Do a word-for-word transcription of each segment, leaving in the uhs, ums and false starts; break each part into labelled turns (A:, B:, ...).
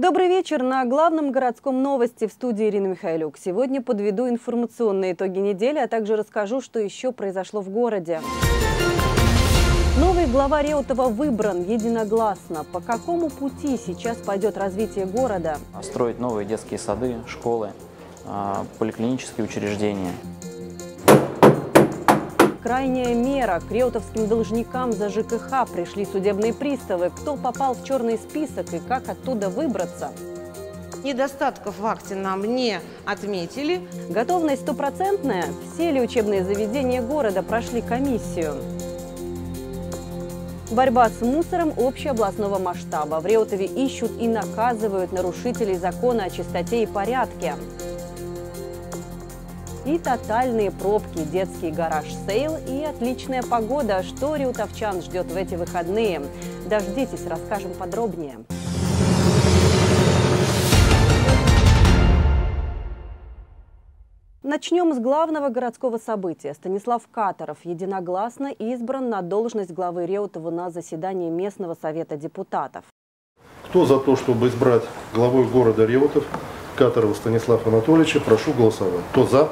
A: Добрый вечер. На главном городском новости в студии Ирина Михайлюк. Сегодня подведу информационные итоги недели, а также расскажу, что еще произошло в городе. Новый глава Реутова выбран единогласно. По какому пути сейчас пойдет развитие города?
B: Строить новые детские сады, школы, поликлинические учреждения.
A: Крайняя мера. К реутовским должникам за ЖКХ пришли судебные приставы. Кто попал в черный список и как оттуда выбраться?
C: Недостатков в акте нам не отметили.
A: Готовность стопроцентная. Все ли учебные заведения города прошли комиссию? Борьба с мусором общеобластного масштаба. В Реутове ищут и наказывают нарушителей закона о чистоте и порядке. И тотальные пробки, детский гараж-сейл и отличная погода. Что реутовчан ждет в эти выходные? Дождитесь, расскажем подробнее. Начнем с главного городского события. Станислав Катаров единогласно избран на должность главы Реутова на заседании местного совета депутатов.
D: Кто за то, чтобы избрать главой города Реутов Катарова Станислава Анатольевича, прошу голосовать. Кто за?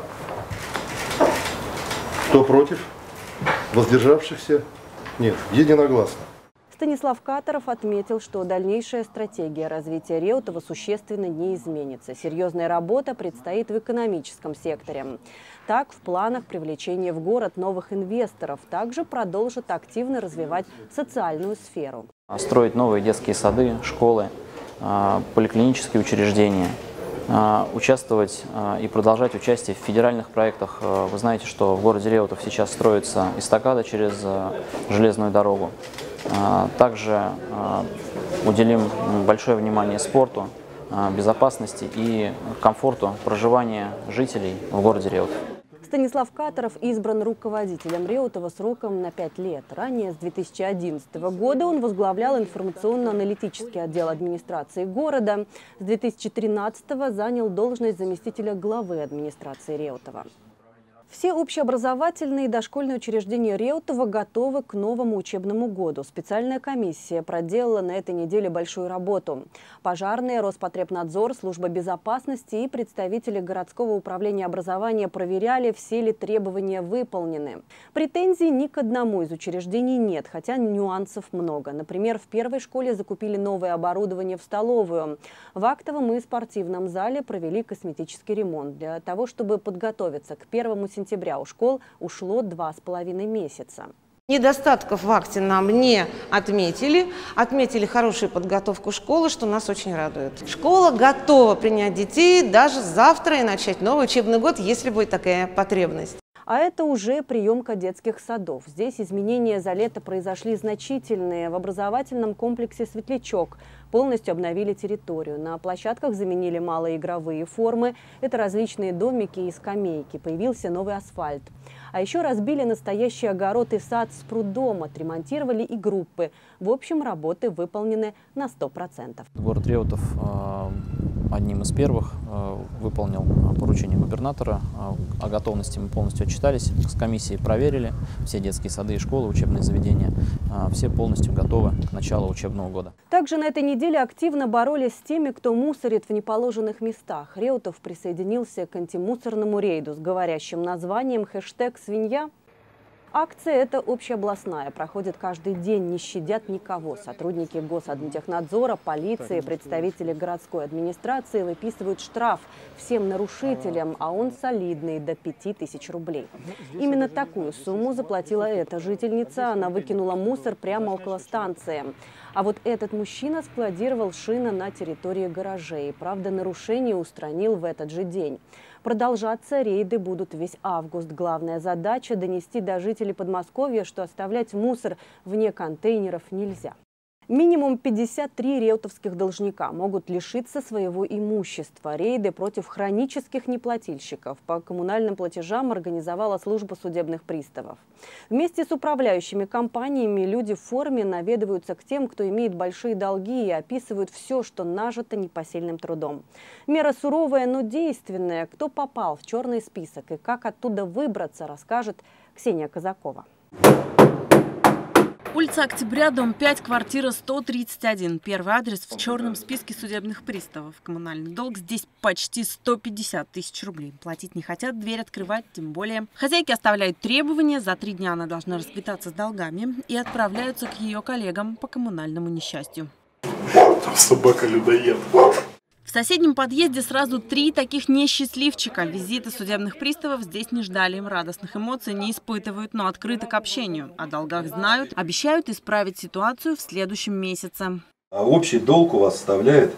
D: Кто против? Воздержавшихся? Нет. Единогласно.
A: Станислав Катаров отметил, что дальнейшая стратегия развития Реутова существенно не изменится. Серьезная работа предстоит в экономическом секторе. Так, в планах привлечения в город новых инвесторов. Также продолжит активно развивать социальную сферу.
B: Строить новые детские сады, школы, поликлинические учреждения. Участвовать и продолжать участие в федеральных проектах. Вы знаете, что в городе Реутов сейчас строится эстакада через железную дорогу. Также уделим большое внимание спорту, безопасности и комфорту проживания жителей в городе Реутов.
A: Станислав Катаров избран руководителем Реутова сроком на пять лет. Ранее, с две тысячи одиннадцатого года, он возглавлял информационно-аналитический отдел администрации города. С две тысячи тринадцатого занял должность заместителя главы администрации Реутова. Все общеобразовательные и дошкольные учреждения Реутова готовы к новому учебному году. Специальная комиссия проделала на этой неделе большую работу. Пожарные, Роспотребнадзор, служба безопасности и представители городского управления образования проверяли, все ли требования выполнены. Претензий ни к одному из учреждений нет, хотя нюансов много. Например, в первой школе закупили новое оборудование в столовую. В актовом и спортивном зале провели косметический ремонт. Для того, чтобы подготовиться к первому сентября, сентября у школ ушло два с половиной месяца.
C: Недостатков в акте нам не отметили. Отметили хорошую подготовку школы, что нас очень радует. Школа готова принять детей даже завтра и начать новый учебный год, если будет такая потребность.
A: А это уже приемка детских садов. Здесь изменения за лето произошли значительные. В образовательном комплексе «Светлячок» полностью обновили территорию. На площадках заменили малые игровые формы. Это различные домики и скамейки. Появился новый асфальт. А еще разбили настоящий огород и сад с прудом. Отремонтировали и группы. В общем, работы выполнены на сто процентов.
B: Город Реутов одним из первых выполнил поручение губернатора. О готовности мы полностью отчитались. С комиссией проверили. Все детские сады и школы, учебные заведения. Все полностью готовы к началу учебного года.
A: Также на этой неделе активно боролись с теми, кто мусорит в неположенных местах. Реутов присоединился к антимусорному рейду с говорящим названием хэштег «Свинья». Акция эта общеобластная, проходит каждый день, не щадят никого. Сотрудники Госадмтехнадзора, полиции, представители городской администрации выписывают штраф всем нарушителям, а он солидный, до пяти тысяч рублей. Именно такую сумму заплатила эта жительница. Она выкинула мусор прямо около станции. А вот этот мужчина складировал шины на территории гаражей. Правда, нарушение устранил в этот же день. Продолжаться рейды будут весь август. Главная задача – донести до жителей Подмосковья, что оставлять мусор вне контейнеров нельзя. Минимум пятьдесят три реутовских должника могут лишиться своего имущества. Рейды против хронических неплательщиков по коммунальным платежам организовала служба судебных приставов. Вместе с управляющими компаниями люди в форме наведываются к тем, кто имеет большие долги, и описывают все, что нажито непосильным трудом. Мера суровая, но действенная. Кто попал в черный список и как оттуда выбраться, расскажет Ксения Казакова.
E: Улица Октября, дом пять, квартира сто тридцать один. Первый адрес в черном списке судебных приставов. Коммунальный долг здесь почти сто пятьдесят тысяч рублей. Платить не хотят, дверь открывать тем более. Хозяйки оставляют требования. За три дня она должна расквитаться с долгами и отправляются к ее коллегам по коммунальному несчастью.
F: Там собака-людоед.
E: В соседнем подъезде сразу три таких несчастливчика. Визиты судебных приставов здесь не ждали, им радостных эмоций не испытывают, но открыты к общению. О долгах знают, обещают исправить ситуацию в следующем месяце.
G: А общий долг у вас составляет,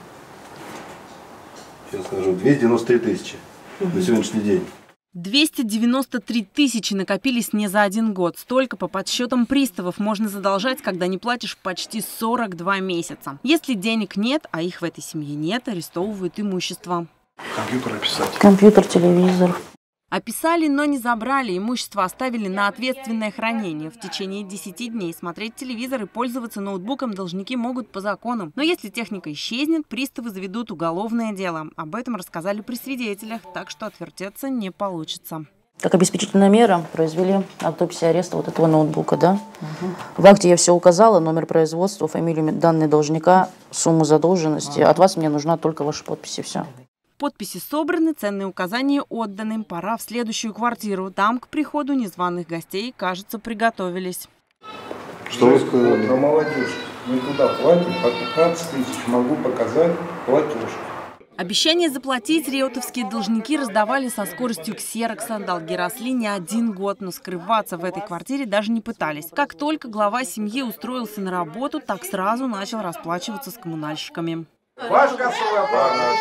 G: сейчас скажу, двести девяносто три тысячи на сегодняшний день.
E: двести девяносто три тысячи накопились не за один год. Столько по подсчетам приставов можно задолжать, когда не платишь почти сорок два месяца. Если денег нет, а их в этой семье нет, арестовывают имущество.
F: Компьютер описать.
H: Компьютер, телевизор.
E: Описали, но не забрали. Имущество оставили на ответственное хранение. В течение десяти дней смотреть телевизор и пользоваться ноутбуком должники могут по закону. Но если техника исчезнет, приставы заведут уголовное дело. Об этом рассказали при свидетелях, так что отвертеться не получится.
H: Как обеспечительная мера произвели автопсию ареста вот этого ноутбука, да? Угу. В акте я все указала, номер производства, фамилию, данные должника, сумму задолженности. Ага. От вас мне нужна только ваша подпись и все.
E: Подписи собраны, ценные указания отданы. Пора в следующую квартиру. Там к приходу незваных гостей, кажется, приготовились.
F: Что вы сказали?
I: Про молодежь. Мы туда платим по пятнадцать тысяч. Могу показать платеж.
E: Обещание заплатить реутовские должники раздавали со скоростью ксерокса. Долги росли не один год, но скрываться в этой квартире даже не пытались. Как только глава семьи устроился на работу, так сразу начал расплачиваться с коммунальщиками.
I: Ваш кассовый аппарат.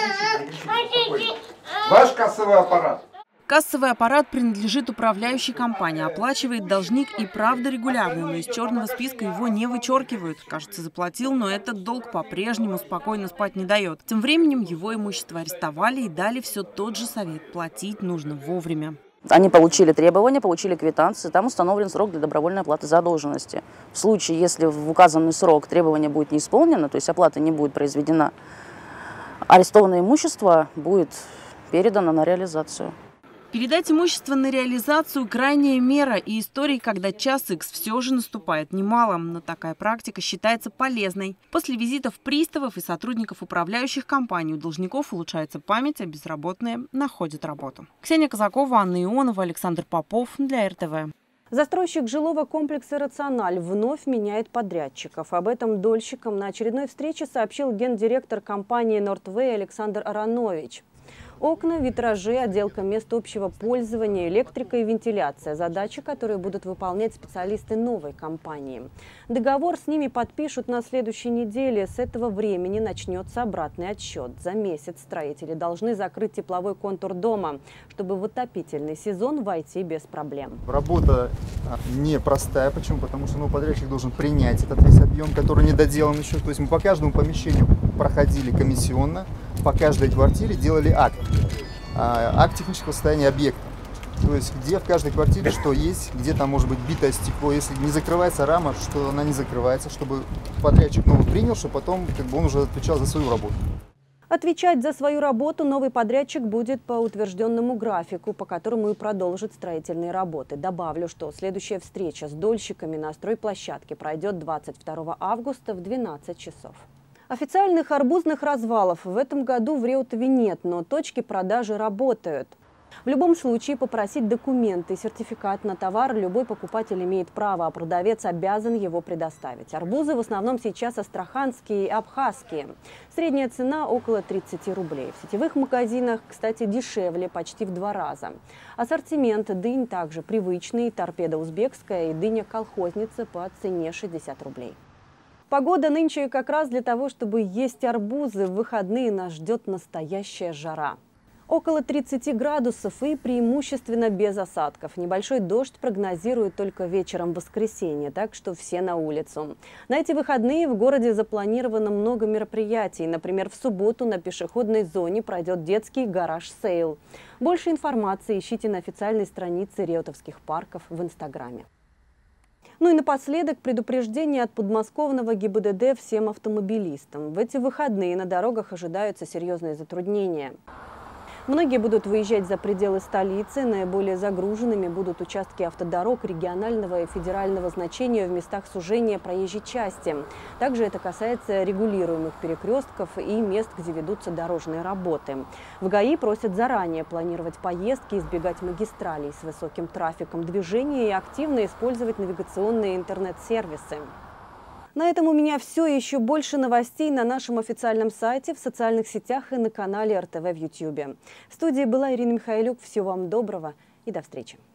I: Ваш кассовый аппарат.
E: Кассовый аппарат принадлежит управляющей компании. Оплачивает должник и правда регулярно, но из черного списка его не вычеркивают. Кажется, заплатил, но этот долг по-прежнему спокойно спать не дает. Тем временем его имущество арестовали и дали все тот же совет. Платить нужно вовремя.
H: Они получили требования, получили квитанции. Там установлен срок для добровольной оплаты задолженности. В случае, если в указанный срок требование будет не исполнено, то есть оплата не будет произведена, арестованное имущество будет передано на реализацию.
E: Передать имущество на реализацию – крайняя мера, и историй, когда час икс все же наступает, немало. Но такая практика считается полезной. После визитов приставов и сотрудников управляющих компаний у должников улучшается память, а безработные находят работу. Ксения Казакова, Анна Ионова, Александр Попов для эр тэ вэ.
A: Застройщик жилого комплекса «Рациональ» вновь меняет подрядчиков. Об этом дольщикам на очередной встрече сообщил гендиректор компании «Нортвей» Александр Аронович. Окна, витражи, отделка мест общего пользования, электрика и вентиляция – задачи, которые будут выполнять специалисты новой компании. Договор с ними подпишут на следующей неделе. С этого времени начнется обратный отсчет. За месяц строители должны закрыть тепловой контур дома, чтобы в отопительный сезон войти без проблем.
J: Работа непростая. Почему? Потому что ну, подрядчик должен принять этот весь объем, который не доделан еще. То есть мы по каждому помещению проходили комиссионно, по каждой квартире делали акт. Акт технического состояния объекта. То есть где в каждой квартире что есть, где там может быть битое стекло, если не закрывается рама, что она не закрывается, чтобы подрядчик новый принял, чтобы потом как бы он уже отвечал за свою работу.
A: Отвечать за свою работу новый подрядчик будет по утвержденному графику, по которому и продолжит строительные работы. Добавлю, что следующая встреча с дольщиками на стройплощадке пройдет двадцать второго августа в двенадцать часов. Официальных арбузных развалов в этом году в Реутове нет, но точки продажи работают. В любом случае попросить документы и сертификат на товар любой покупатель имеет право, а продавец обязан его предоставить. Арбузы в основном сейчас астраханские и абхазские. Средняя цена около тридцати рублей. В сетевых магазинах, кстати, дешевле почти в два раза. Ассортимент дынь также привычный: торпеда узбекская и дыня-колхозница по цене шестьдесят рублей. Погода нынче как раз для того, чтобы есть арбузы. В выходные нас ждет настоящая жара. Около тридцати градусов и преимущественно без осадков. Небольшой дождь прогнозируют только вечером в воскресенье, так что все на улицу. На эти выходные в городе запланировано много мероприятий. Например, в субботу на пешеходной зоне пройдет детский гараж-сейл. Больше информации ищите на официальной странице реутовских парков в Инстаграме. Ну и напоследок предупреждение от подмосковного гэ и бэ дэ дэ всем автомобилистам. В эти выходные на дорогах ожидаются серьезные затруднения. Многие будут выезжать за пределы столицы. Наиболее загруженными будут участки автодорог регионального и федерального значения в местах сужения проезжей части. Также это касается регулируемых перекрестков и мест, где ведутся дорожные работы. В ГАИ просят заранее планировать поездки, избегать магистралей с высоким трафиком движения и активно использовать навигационные интернет-сервисы. На этом у меня все. Еще больше новостей на нашем официальном сайте, в социальных сетях и на канале эр тэ вэ в ютьюбе. В студии была Ирина Михайлюк. Всего вам доброго и до встречи.